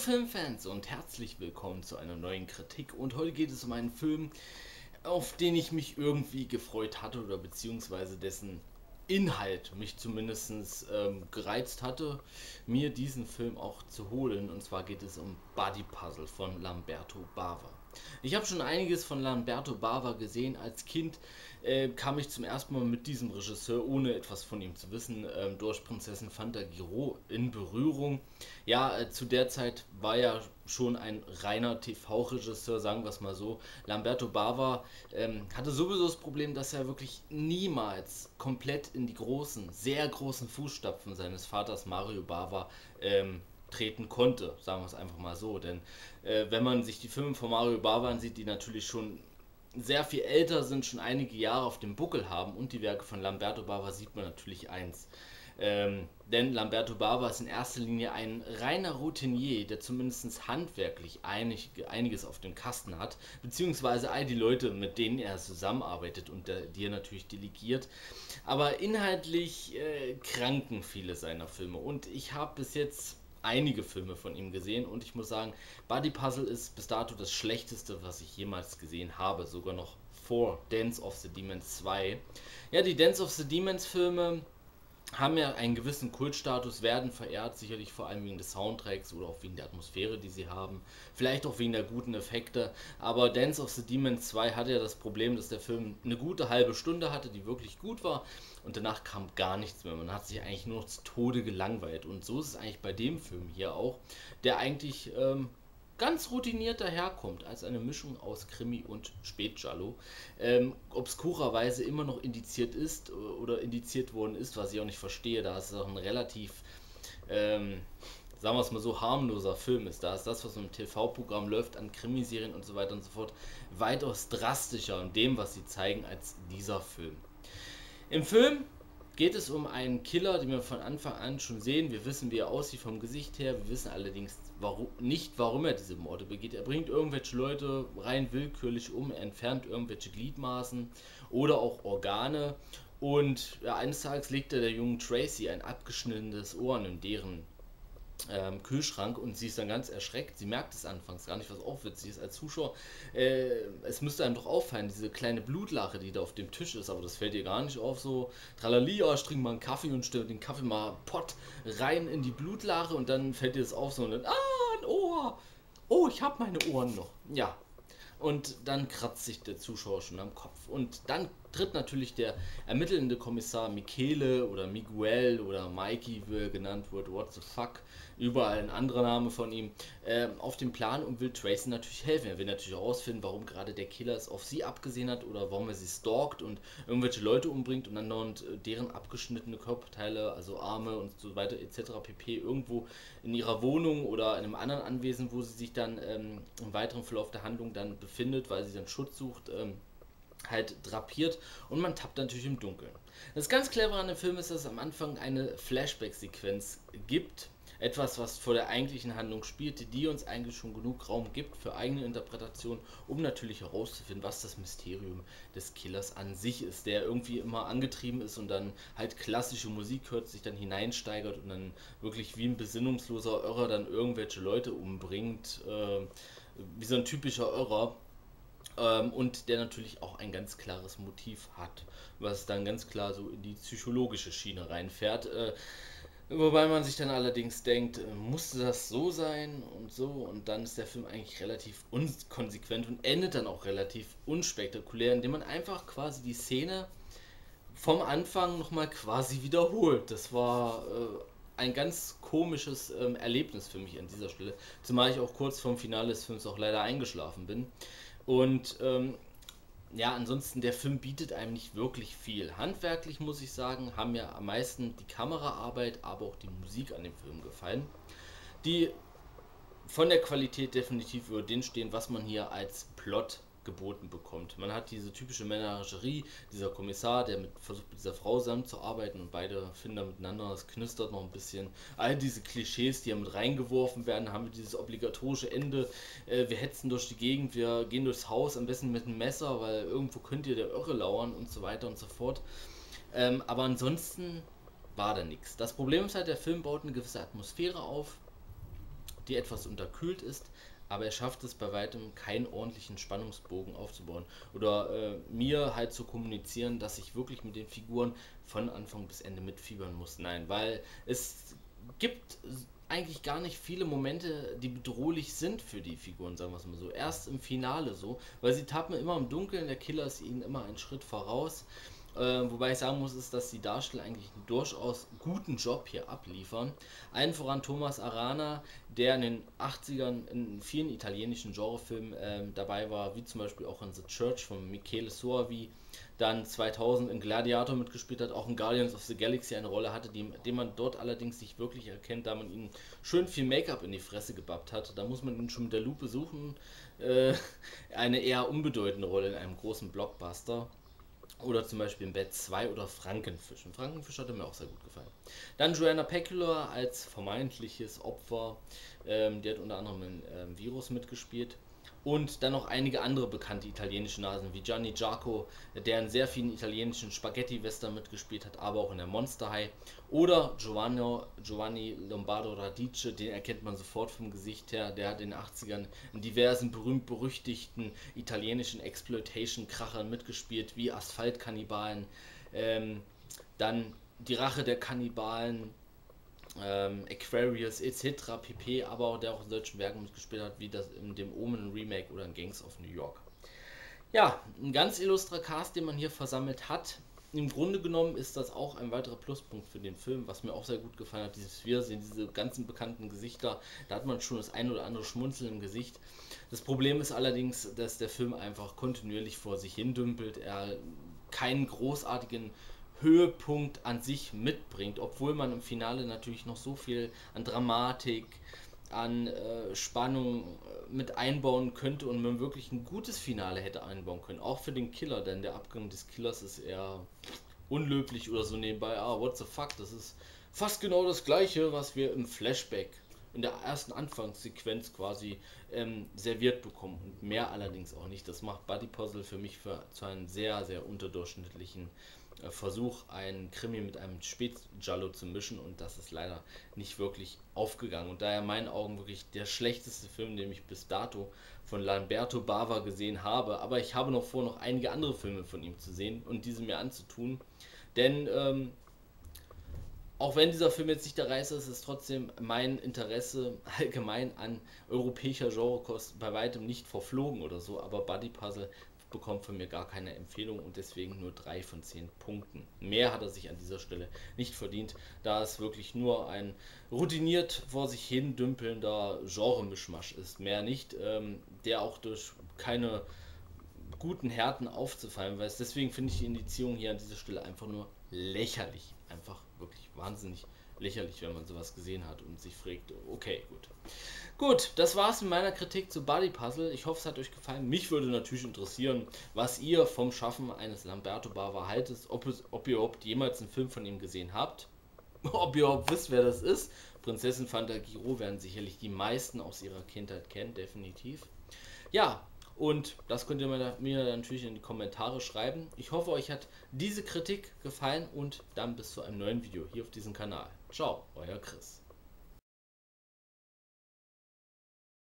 Filmfans und herzlich willkommen zu einer neuen Kritik. Und heute geht es um einen Film, auf den ich mich irgendwie gefreut hatte oder beziehungsweise dessen Inhalt mich zumindest gereizt hatte, mir diesen Film auch zu holen. Und zwar geht es um Body Puzzle von Lamberto Bava. Ich habe schon einiges von Lamberto Bava gesehen. Als Kind kam ich zum ersten Mal mit diesem Regisseur, ohne etwas von ihm zu wissen, durch Prinzessin Fantagiro in Berührung. Ja, zu der Zeit war er schon ein reiner TV-Regisseur, sagen wir es mal so. Lamberto Bava hatte sowieso das Problem, dass er wirklich niemals komplett in die großen, sehr großen Fußstapfen seines Vaters Mario Bava treten konnte, sagen wir es einfach mal so. Denn wenn man sich die Filme von Mario Bava ansieht, die natürlich schon sehr viel älter sind, schon einige Jahre auf dem Buckel haben, und die Werke von Lamberto Bava, sieht man natürlich eins. Denn Lamberto Bava ist in erster Linie ein reiner Routinier, der zumindest handwerklich einiges auf dem Kasten hat, beziehungsweise all die Leute, mit denen er zusammenarbeitet und die er natürlich delegiert. Aber inhaltlich kranken viele seiner Filme, und ich habe bis jetzt einige Filme von ihm gesehen, und ich muss sagen, Body Puzzle ist bis dato das schlechteste, was ich jemals gesehen habe, sogar noch vor Dance of the Demons 2. Ja, die Dance of the Demons Filme haben ja einen gewissen Kultstatus, werden verehrt, sicherlich vor allem wegen des Soundtracks oder auch wegen der Atmosphäre, die sie haben, vielleicht auch wegen der guten Effekte, aber Dance of the Demons 2 hatte ja das Problem, dass der Film eine gute halbe Stunde hatte, die wirklich gut war, und danach kam gar nichts mehr, man hat sich eigentlich nur noch zu Tode gelangweilt, und so ist es eigentlich bei dem Film hier auch, der eigentlich ganz routiniert daherkommt, als eine Mischung aus Krimi und Spätgiallo. Obskurerweise immer noch indiziert ist oder indiziert worden ist, was ich auch nicht verstehe, da es auch ein relativ, sagen wir es mal so, harmloser Film ist. Da ist das, was im TV-Programm läuft, an Krimiserien und so weiter und so fort, weitaus drastischer in dem, was sie zeigen, als dieser Film. Im Film geht es um einen Killer, den wir von Anfang an schon sehen. Wir wissen, wie er aussieht vom Gesicht her. Wir wissen allerdings nicht, warum er diese Morde begeht. Er bringt irgendwelche Leute rein willkürlich um, er entfernt irgendwelche Gliedmaßen oder auch Organe. Und ja, eines Tages legt er der jungen Tracy ein abgeschnittenes Ohr in deren Kühlschrank, und sie ist dann ganz erschreckt. Sie merkt es anfangs gar nicht, was auch witzig ist als Zuschauer. Es müsste einem doch auffallen, diese kleine Blutlache, die da auf dem Tisch ist, aber das fällt ihr gar nicht auf. So, tralali, ja, ich trinke mal einen Kaffee und stelle den Kaffee mal Pott rein in die Blutlache, und dann fällt ihr das auf, so, und dann, ein Ohr! Oh, ich habe meine Ohren noch. Ja, und dann kratzt sich der Zuschauer schon am Kopf. Und dann tritt natürlich der ermittelnde Kommissar Michele oder Miguel oder Mikey, wie er genannt wird, what the fuck, überall ein anderer Name von ihm, auf den Plan und will Tracy natürlich helfen. Er will natürlich herausfinden, warum gerade der Killer es auf sie abgesehen hat oder warum er sie stalkt und irgendwelche Leute umbringt und dann und deren abgeschnittene Körperteile, also Arme und so weiter etc. pp. Irgendwo in ihrer Wohnung oder in einem anderen Anwesen, wo sie sich dann im weiteren Verlauf der Handlung dann befindet, weil sie dann Schutz sucht, halt drapiert, und man tappt natürlich im Dunkeln. Das ganz clevere an dem Film ist, dass es am Anfang eine Flashback-Sequenz gibt. Etwas, was vor der eigentlichen Handlung spielt, die uns eigentlich schon genug Raum gibt für eigene Interpretation, um natürlich herauszufinden, was das Mysterium des Killers an sich ist, der irgendwie immer angetrieben ist und dann halt klassische Musik hört, sich dann hineinsteigert und dann wirklich wie ein besinnungsloser Irrer dann irgendwelche Leute umbringt, wie so ein typischer Irrer. Und der natürlich auch ein ganz klares Motiv hat, was dann ganz klar so in die psychologische Schiene reinfährt. Wobei man sich dann allerdings denkt, musste das so sein und so, und dann ist der Film eigentlich relativ unkonsequent und endet dann auch relativ unspektakulär, indem man einfach quasi die Szene vom Anfang nochmal quasi wiederholt. Das war ein ganz komisches Erlebnis für mich an dieser Stelle, zumal ich auch kurz vorm Finale des Films auch leider eingeschlafen bin. Und ja, ansonsten, der Film bietet einem nicht wirklich viel. Handwerklich muss ich sagen, haben mir am meisten die Kameraarbeit, aber auch die Musik an dem Film gefallen, die von der Qualität definitiv über den stehen, was man hier als Plot geboten bekommt. Man hat diese typische Menagerie, dieser Kommissar, der versucht mit dieser Frau zusammenzuarbeiten, und beide finden da miteinander, es knistert noch ein bisschen. All diese Klischees, die ja mit reingeworfen werden, dann haben wir dieses obligatorische Ende, wir hetzen durch die Gegend, wir gehen durchs Haus, am besten mit einem Messer, weil irgendwo könnte ihr der Irre lauern und so weiter und so fort. Aber ansonsten war da nichts. Das Problem ist halt, der Film baut eine gewisse Atmosphäre auf, die etwas unterkühlt ist, aber er schafft es bei weitem keinen ordentlichen Spannungsbogen aufzubauen oder mir halt zu kommunizieren, dass ich wirklich mit den Figuren von Anfang bis Ende mitfiebern muss. Nein, weil es gibt eigentlich gar nicht viele Momente, die bedrohlich sind für die Figuren, sagen wir es mal so. Erst im Finale so, weil sie tappen immer im Dunkeln, der Killer ist ihnen immer einen Schritt voraus. Wobei ich sagen muss, ist, dass die Darsteller eigentlich einen durchaus guten Job hier abliefern. Allen voran Thomas Arana, der in den 80ern in vielen italienischen Genrefilmen dabei war, wie zum Beispiel auch in The Church von Michele Soavi, dann 2000 in Gladiator mitgespielt hat, auch in Guardians of the Galaxy eine Rolle hatte, den man dort allerdings nicht wirklich erkennt, da man ihn schön viel Make-up in die Fresse gebappt hat. Da muss man ihn schon mit der Lupe suchen. Eine eher unbedeutende Rolle in einem großen Blockbuster. Oder zum Beispiel in Bad 2 oder Frankenfisch. Und Frankenfisch hatte mir auch sehr gut gefallen. Dann Joanna Pecula als vermeintliches Opfer. Die hat unter anderem in Virus mitgespielt. Und dann noch einige andere bekannte italienische Nasen wie Gianni Giaco, der in sehr vielen italienischen Spaghetti-Western mitgespielt hat, aber auch in der Monster High. Oder Giovanni Lombardo Radice, den erkennt man sofort vom Gesicht her. Der hat in den 80ern in diversen berühmt-berüchtigten italienischen Exploitation-Krachern mitgespielt, wie Asphaltkannibalen, dann Die Rache der Kannibalen, Aquarius etc. pp, aber auch der auch in solchen Werken mitgespielt hat, wie das in dem Omen Remake oder in Gangs of New York. Ja, ein ganz illustrer Cast, den man hier versammelt hat. Im Grunde genommen ist das auch ein weiterer Pluspunkt für den Film, was mir auch sehr gut gefallen hat. Dieses Wiedersehen, diese ganzen bekannten Gesichter, da hat man schon das ein oder andere Schmunzeln im Gesicht. Das Problem ist allerdings, dass der Film einfach kontinuierlich vor sich hin dümpelt. Er keinen großartigen Höhepunkt an sich mitbringt, obwohl man im Finale natürlich noch so viel an Dramatik, an Spannung mit einbauen könnte und man wirklich ein gutes Finale hätte einbauen können, auch für den Killer, denn der Abgang des Killers ist eher unlöblich oder so nebenbei, what the fuck, das ist fast genau das gleiche, was wir im Flashback in der ersten Anfangssequenz quasi serviert bekommen und mehr allerdings auch nicht. Das macht Buddy Puzzle für mich zu einem sehr, sehr unterdurchschnittlichen Versuch, einen Krimi mit einem Spätgiallo zu mischen und das ist leider nicht wirklich aufgegangen und daher in meinen Augen wirklich der schlechteste Film, den ich bis dato von Lamberto Bava gesehen habe, aber ich habe noch vor, noch einige andere Filme von ihm zu sehen und diese mir anzutun, denn auch wenn dieser Film jetzt nicht der Reißer ist, ist trotzdem mein Interesse allgemein an europäischer Genrekost bei weitem nicht verflogen oder so, aber Buddy Puzzle bekommt von mir gar keine Empfehlung und deswegen nur 3 von 10 Punkten. Mehr hat er sich an dieser Stelle nicht verdient, da es wirklich nur ein routiniert vor sich hin dümpelnder Genre-Mischmasch ist. Mehr nicht, der auch durch keine guten Härten aufzufallen weiß. Deswegen finde ich die Indizierung hier an dieser Stelle einfach nur lächerlich. Einfach wirklich wahnsinnig lächerlich, wenn man sowas gesehen hat und sich fragt, okay, gut. Gut, das war's mit meiner Kritik zu Buddy Puzzle. Ich hoffe, es hat euch gefallen. Mich würde natürlich interessieren, was ihr vom Schaffen eines Lamberto Bava haltet, ob ihr überhaupt jemals einen Film von ihm gesehen habt, ob ihr überhaupt wisst, wer das ist. Prinzessin Fantagiro werden sicherlich die meisten aus ihrer Kindheit kennen, definitiv. Ja, und das könnt ihr mir natürlich in die Kommentare schreiben. Ich hoffe, euch hat diese Kritik gefallen und dann bis zu einem neuen Video hier auf diesem Kanal. Ciao, euer Chris.